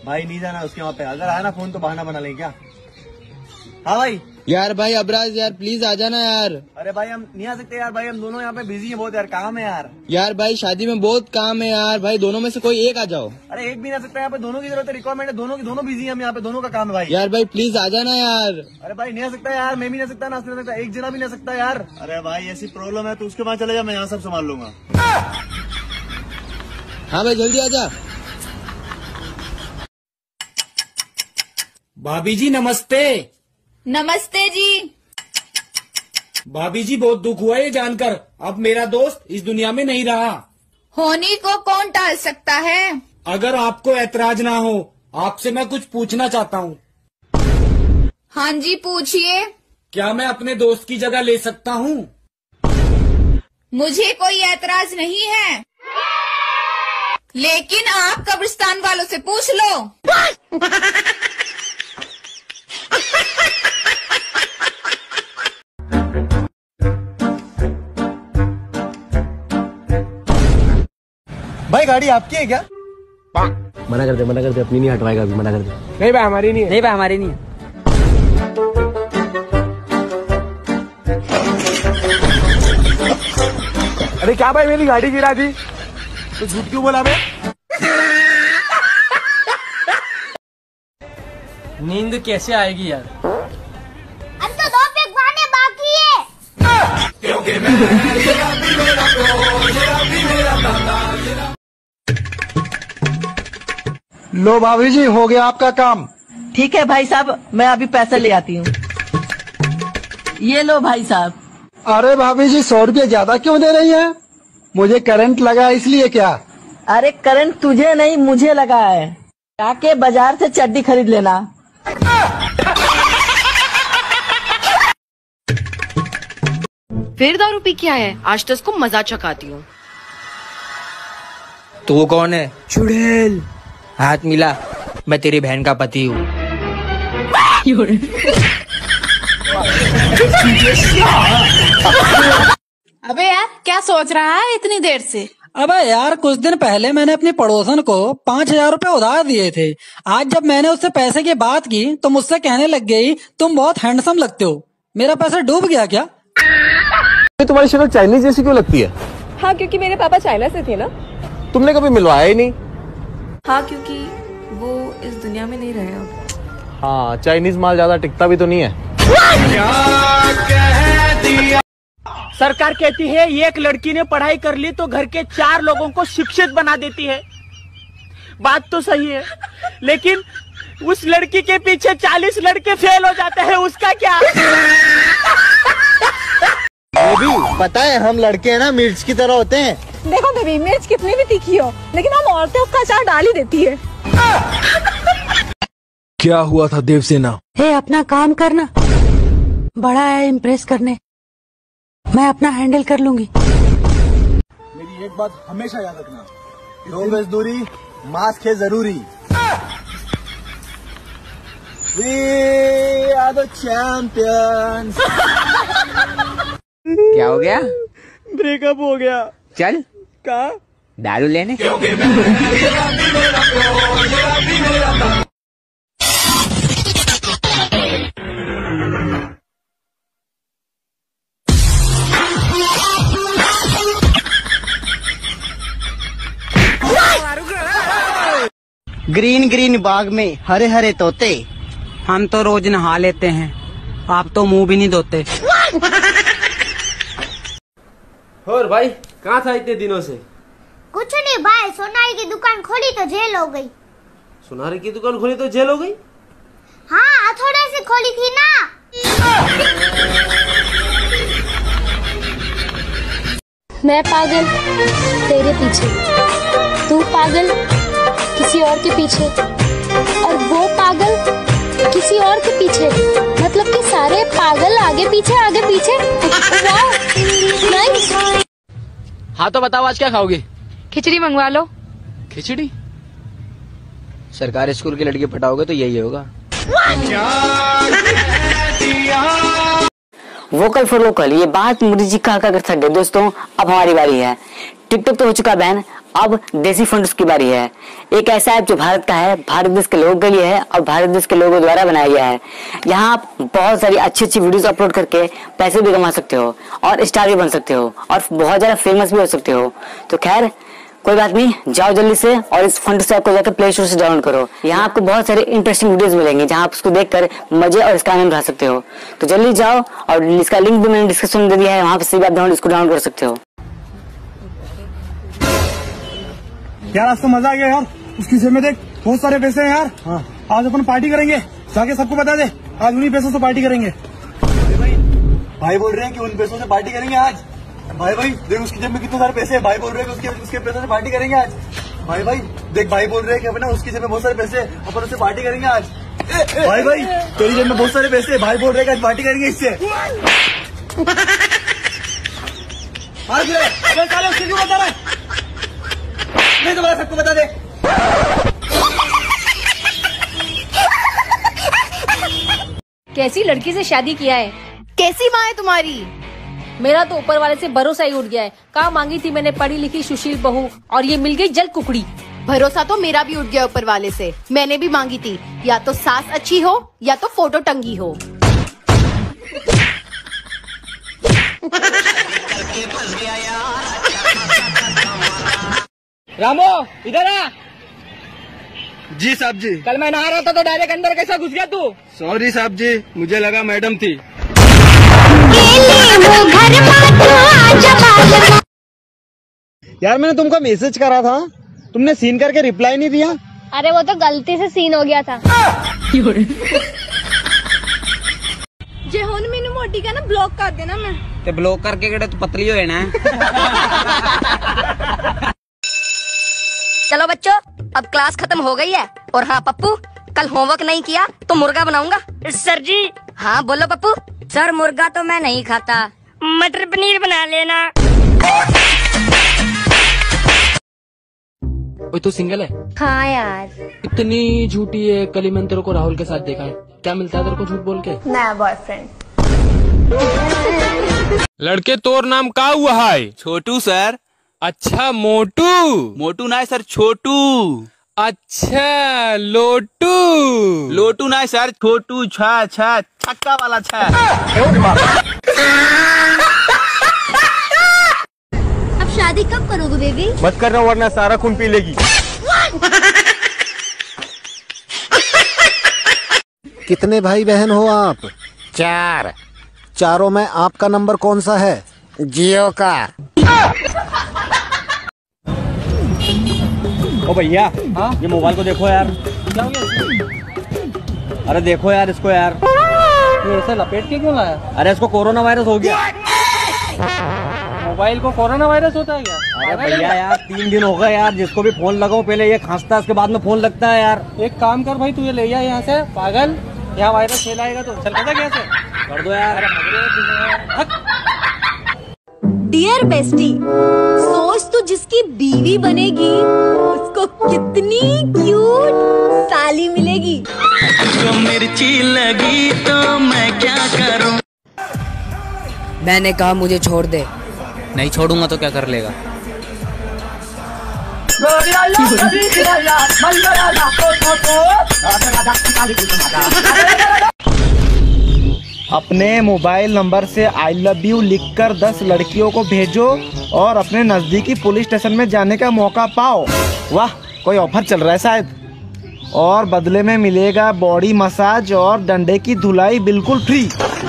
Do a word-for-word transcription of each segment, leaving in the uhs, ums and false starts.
भाई नहीं जाना उसके वहाँ पे, अगर आया ना फोन तो बहाना बना लेंगे क्या? हाँ भाई। यार भाई अबराज यार प्लीज आ जाना यार। अरे भाई हम नहीं आ सकते यार, भाई हम दोनों यहाँ पे बिजी हैं बहुत यार, काम है यार। यार भाई शादी में बहुत काम है यार, भाई दोनों में से कोई एक आ जाओ। अरे एक भी नहीं आ सकता यहाँ पे, दोनों की जरूरत है, रिक्वायरमेंट है, दोनों की दोनों बिजी है हम यहाँ पे, दोनों का काम है भाई। यार भाई प्लीज आ जाना यार। अरे भाई नहीं आ सकता यार, मैं भी नहीं आ सकता, ना नहीं आ सकता, एक जना भी नहीं आ सकता यार। अरे भाई ऐसी प्रॉब्लम है तो उसके वहाँ चले जा, मैं यहाँ सब संभाल लूंगा। हाँ भाई जल्दी आ जा। भाभी जी नमस्ते। नमस्ते जी। भाभी जी बहुत दुख हुआ ये जानकर, अब मेरा दोस्त इस दुनिया में नहीं रहा। होनी को कौन टाल सकता है? अगर आपको ऐतराज ना हो, आपसे मैं कुछ पूछना चाहता हूँ। हाँ जी पूछिए। क्या मैं अपने दोस्त की जगह ले सकता हूँ? मुझे कोई ऐतराज नहीं है, लेकिन आप कब्रिस्तान वालों से पूछ लो। भाई गाड़ी आपकी है क्या? मना कर दे, मना कर दे, अपनी नहीं हटवाएगा अभी, मना कर दे। नहीं भाई हमारी नहीं है। नहीं भाई हमारी नहीं है। अरे क्या भाई मेरी गाड़ी गिरा दी तो झूठ क्यों बोला मैं? नींद कैसे आएगी यार? अब तो दो पैक बाकी है। लो भाभी जी हो गया आपका काम। ठीक है भाई साहब, मैं अभी पैसा ले आती हूँ। ये लो भाई साहब। अरे भाभी जी सौ रुपये ज्यादा क्यों दे रही हैं? मुझे करंट लगा इसलिए क्या? अरे करंट तुझे नहीं मुझे लगा है, जाके बाजार से चड्डी खरीद लेना। फिर दारू पी के आया है, आज तो इसको मजा चखाती हूँ। तो वो कौन है? चुड़ैल। हाथ मिला, मैं तेरी बहन का पति हूँ। अबे यार क्या सोच रहा है इतनी देर से? अबे यार कुछ दिन पहले मैंने अपनी पड़ोसन को पाँच हजार रूपए उधार दिए थे। आज जब मैंने उससे पैसे की बात की तो मुझसे कहने लग गई तुम बहुत हैंडसम लगते हो। मेरा पैसा डूब गया क्या? तुम्हारी शक्ल चाइनीज जैसी क्यों लगती है? हाँ क्योंकि मेरे पापा चाइना से थे ना। तुमने कभी मिलवाया ही नहीं? हाँ क्योंकि वो इस दुनिया में नहीं रहे अब। हाँ चाइनीज माल ज्यादा टिकता भी तो नहीं है। सरकार कहती है एक लड़की ने पढ़ाई कर ली तो घर के चार लोगों को शिक्षित बना देती है। बात तो सही है, लेकिन उस लड़की के पीछे चालीस लड़के फेल हो जाते हैं, उसका क्या? बेबी पता है हम लड़के हैं ना मिर्च की तरह होते हैं। देखो बेबी मिर्च कितनी भी तीखी हो, लेकिन हम औरतें उसका अचार डाल ही देती है। क्या हुआ था देवसेना? हे अपना काम करना, बड़ा है इम्प्रेस करने, मैं अपना हैंडल कर लूंगी। मेरी एक बात हमेशा याद रखना, दो गज दूरी, मास्क है जरूरी। We are the champions। क्या हो गया? ब्रेकअप हो गया। चल कहा? दारू लेने। ग्रीन ग्रीन बाग में हरे हरे तोते। हम तो रोज नहा लेते हैं, आप तो मुंह भी नहीं धोते। और भाई कहाँ था इतने दिनों से? कुछ नहीं भाई, सोनारी की दुकान खोली तो जेल हो गई। सोनारी की दुकान खोली तो जेल हो गई? हाँ थोड़े से खोली थी ना। मैं पागल तेरे पीछे, तू पागल किसी और के पीछे, और वो पागल किसी और के पीछे, मतलब कि सारे पागल आगे पीछे आगे पीछे। वाह नाइस। हाँ तो बताओ आज क्या खाओगे? खिचड़ी मंगवा लो। खिचड़ी? सरकारी स्कूल की लड़की पटाओगे तो यही होगा। वोकल फॉर लोकल, ये बात मोदी जी कहा कर सकते दोस्तों। अब हमारी बारी है। टिकटॉक तो हो चुका बैन, अब देसी फंड्स की बारी है। एक ऐसा ऐप जो भारत का है, भारत देश के लोगों के लिए है और भारत देश के लोगों द्वारा बनाया गया है। यहाँ आप बहुत सारी अच्छी अच्छी वीडियोस अपलोड करके पैसे भी कमा सकते हो और स्टार भी बन सकते हो और बहुत ज्यादा फेमस भी हो सकते हो। तो खैर कोई बात नहीं, जाओ जल्दी से और इस फंड्स ऐप को जाकर प्ले स्टोर से डाउनलोड करो। यहाँ आपको बहुत सारे इंटरेस्टिंग वीडियोस मिलेंगे जहाँ आप उसको देखकर मजे और इसका आनंद उठा सकते हो। तो जल्दी जाओ और इसका लिंक भी मैंने डिस्क्रिप्शन में दे दिया है, वहाँ पे सीधे आप इसको डाउनलोड कर सकते हो। यार आज तो मजा आ गया यार, उसकी जेब में देख बहुत सारे पैसे हैं यार। हाँ। आज अपन पार्टी करेंगे, जाके सबको बता दे आज उन्हीं पैसों से पार्टी करेंगे। भाई भाई बोल रहे हैं कि उन पैसों से पार्टी करेंगे आज। भाई भाई देख उसकी जेब में कितने सारे पैसे हैं, भाई बोल रहे हैं कि उसके उसके पैसों से पार्टी करेंगे आज। भाई भाई देख भाई बोल रहे हैं कि अपना उसकी जेब में बहुत सारे पैसे हैं, अपन उससे पार्टी करेंगे आज। भाई भाई तेरी जेब में बहुत सारे पैसे हैं, भाई बोल रहे हैं कि आज पार्टी करेंगे इससे। उससे क्यों बता रहा है? नहीं दोबारा सबको बता दे। कैसी लड़की से शादी किया है? कैसी माँ है तुम्हारी? मेरा तो ऊपर वाले से भरोसा ही उठ गया है। कहाँ मांगी थी मैंने पढ़ी लिखी सुशील बहू और ये मिल गई जल कुकड़ी। भरोसा तो मेरा भी उठ गया ऊपर वाले से। मैंने भी मांगी थी, या तो सास अच्छी हो या तो फोटो टंगी हो। रामो इधर आ। जी साहब जी। कल मैं नहा रहा था तो डायरेक्ट अंदर कैसा घुस गया तू? सॉरी साहब जी, मुझे लगा मैडम थी। यार मैंने तुमको मैसेज करा था, तुमने सीन करके रिप्लाई नहीं दिया। अरे वो तो गलती से सीन हो गया था। जे हुन मैंने मोटी का ना ब्लॉक कर देना मैं। ते ब्लॉक करके केड़े तू पतली हो ना। चलो बच्चों, अब क्लास खत्म हो गई है। और हाँ पप्पू, कल होमवर्क नहीं किया तो मुर्गा बनाऊंगा। सर जी। हाँ बोलो पप्पू। सर मुर्गा तो मैं नहीं खाता। मटर पनीर बना लेना। ओए तू सिंगल है? हाँ यार। इतनी झूठी है, कल ही मैंने तेरे को राहुल के साथ देखा है। क्या मिलता है तेरे को झूठ बोल के? नया बॉयफ्रेंड। लड़के तोर नाम का हुआ है? छोटू सर। अच्छा मोटू? मोटू ना सर, छोटू। अच्छा लोटू? लोटू ना सर, छोटू। छा छा छक्का वाला छा। अब शादी कब करोगे बेबी? मत करना वरना सारा खून पी लेगी। कितने भाई बहन हो आप? चार। चारों में आपका नंबर कौन सा है? जियो का। ओ भैया, ये मोबाइल को देखो यार। क्या हो गया? अरे देखो यार इसको यार। ये ऐसे लपेट के क्यों लाया? अरे इसको कोरोना वायरस हो गया। मोबाइल को कोरोना वायरस होता है क्या? अरे भैया यार तीन दिन हो गए यार, जिसको भी फोन लगाओ पहले ये खांसता है, उसके बाद में फोन लगता है यार। एक काम कर भाई, तू ये ले जा यहाँ से, पागल। यहाँ वायरस फैलाएगा तो चल पता कैसे कर दो यार। डियर बेस्टी, सोच तू जिसकी बीवी बनेगी उसको कितनी क्यूट साली मिलेगी। तो मिर्ची लगी तो मैं क्या करूं? मैंने कहा मुझे छोड़ दे। नहीं छोड़ूंगा तो क्या कर लेगा? अपने मोबाइल नंबर से आई लव यू लिखकर दस लड़कियों को भेजो और अपने नजदीकी पुलिस स्टेशन में जाने का मौका पाओ। वाह, कोई ऑफर चल रहा है शायद। और बदले में मिलेगा बॉडी मसाज और डंडे की धुलाई बिल्कुल फ्री।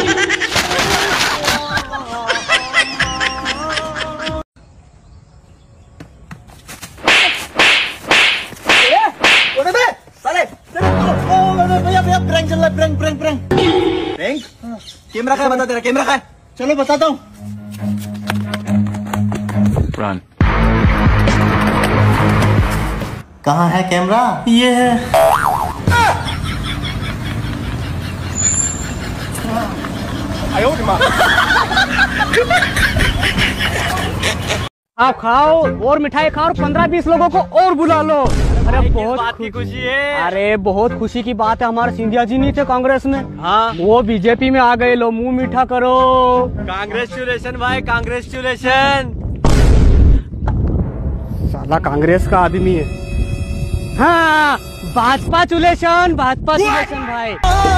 प्रैंक चल रहा है, prank prank prank prank. Camera कहाँ? बता तेरा कैमरा कहाँ है? चलो बताता हूँ। कहाँ है कैमरा? ये है। आप खाओ और मिठाई खाओ और पंद्रह बीस लोगों को और बुला लो। अरे बहुत बात की खुशी है। अरे बहुत खुशी की बात है, हमारे सिंधिया जी नहीं थे कांग्रेस में? हाँ, वो बीजेपी में आ गए। लो मुंह मीठा करो। कांग्रेचुलेशन भाई, कांग्रेचुलेशन। साला कांग्रेस का आदमी है। हाँ, भाजपा चुलेशन, भाजपा चुलेशन भाई।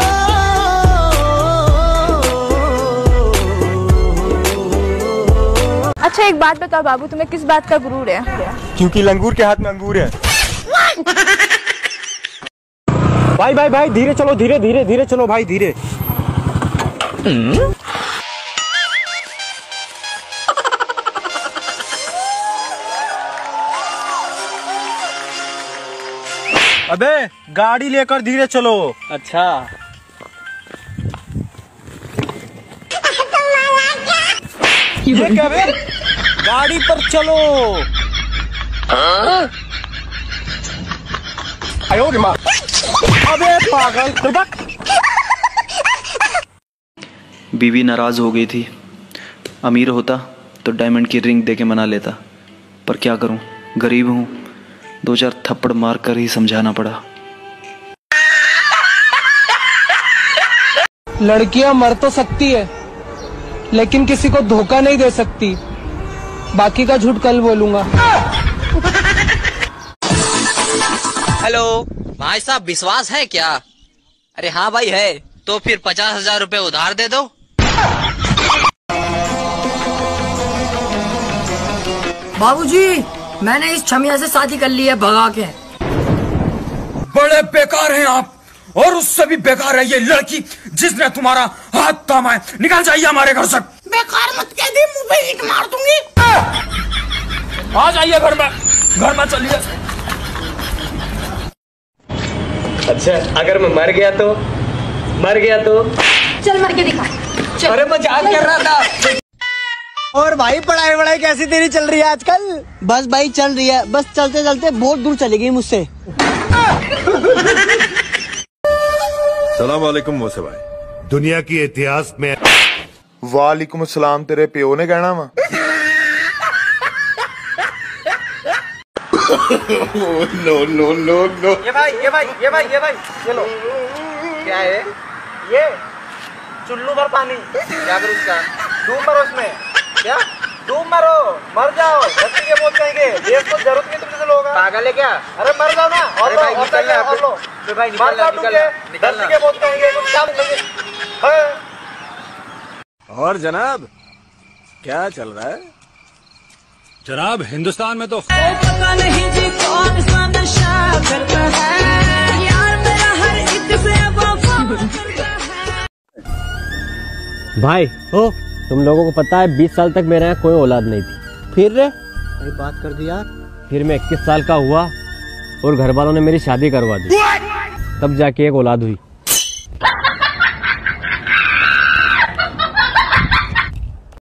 अच्छा एक बात बताओ बाबू, तुम्हें किस बात का गुरूर है? क्योंकि लंगूर के हाथ में अंगूर है। भाई भाई भाई धीरे चलो, धीरे धीरे धीरे चलो भाई, धीरे। अबे गाड़ी लेकर धीरे चलो। अच्छा ये क्या बे? गाड़ी पर चलो। आयो रे माँ। अबे पागल। बीवी नाराज हो गई थी। अमीर होता तो डायमंड की रिंग देके मना लेता, पर क्या करूं, गरीब हूं, दो चार थप्पड़ मार कर ही समझाना पड़ा। लड़कियां मर तो सकती है लेकिन किसी को धोखा नहीं दे सकती। बाकी का झूठ कल बोलूंगा। हेलो भाई साहब, विश्वास है क्या? अरे हाँ भाई है, तो फिर पचास हजार रूपए उधार दे दो। बाबूजी, मैंने इस छमिया से शादी कर ली है भगा के। बड़े बेकार हैं आप, और उससे भी बेकार है ये लड़की जिसने तुम्हारा हाथ थामा है। निकल जाइए हमारे घर से। बेकार मत कह दे, मुंह पे ईंट मार दूंगी। आ जाइए घर में, घर में चलिए। अच्छा अगर मैं मर गया तो? मर गया तो? चल मर के दिखा। चल। अरे मजाक कर रहा था। और भाई पढ़ाई वढ़ाई कैसी तेरी चल रही है आजकल? बस भाई चल रही है, बस चलते चलते बहुत दूर चली गई मुझसे। सलाम वालेकुम मोसे भाई। दुनिया की इतिहास में वालेकुम सलाम तेरे प्यो ने कहना वा। No no no no. ये भाई ये भाई ये भाई ये भाई ये लो। क्या है ये? चुल्लू भर पानी। क्या करूँ इसका? डूब मरो इसमें। क्या डूब मरो, मर जाओ, धरती के बोझ कहेंगे। देश को जरूरत नहीं तुमसे लोग। पागल है क्या? अरे मर जाओ ना। और भाई निकलना है, और लो भाई निकलना निकलना। धरती के बोझ कहेंगे कुछ क्या कहेंगे। और जनाब क्या चल रहा है? जनाब हिंदुस्तान में तो पता नहीं जी कौन सा नशा करता है, यार मेरा हर एक से वफा करता है। भाई हो, तुम लोगों को पता है बीस साल तक मेरे यहाँ कोई औलाद नहीं थी। फिर रे भाई बात कर दी यार। फिर मैं इक्कीस साल का हुआ और घर वालों ने मेरी शादी करवा दी, तब जाके एक औलाद हुई।